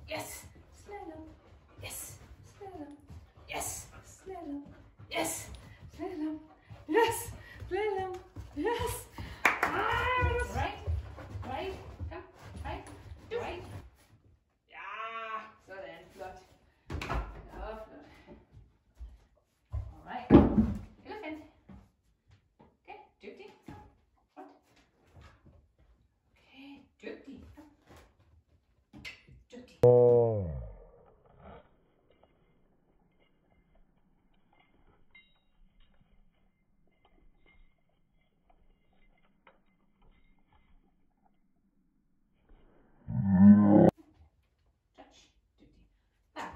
Yes. Slalom. Yes. Slalom. Yes. Slalom. Yes. Slalom. Yes. Slalom. Yes. Right. Right. Kom. Right. Right. Ja, sådan. Flot. Ja, flot. Alright. Elephant. Okay, dygtig. Rundt. Okay, dygtig. Dygtig. Touch. Dygtig. Back.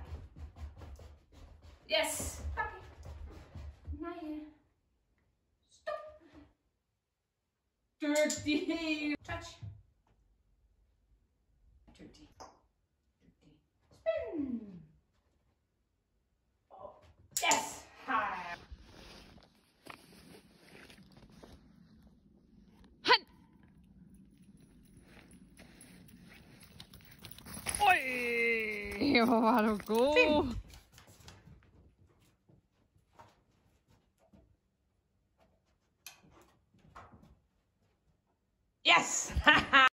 Yes. Back. Nej. Stop. Dygtig. Touch. Dygtig. Dygtig. Spin. Oh. Yes. Hej. Oj, hvor var du god. Yes.